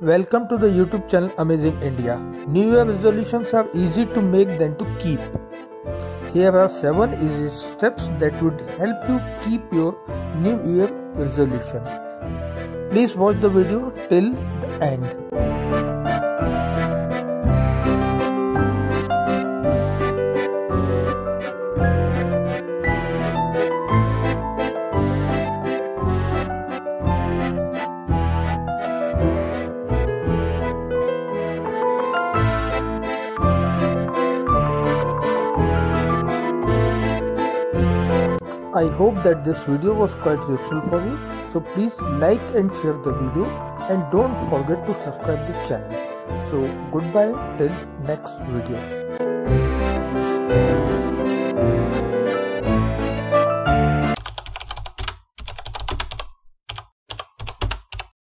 Welcome to the YouTube channel Amazing India. New Year resolutions are easy to make than to keep. Here are 7 easy steps that would help you keep your New Year resolution. Please watch the video till the end. I hope that this video was quite useful for you. So please like and share the video and don't forget to subscribe the channel. So goodbye till next video.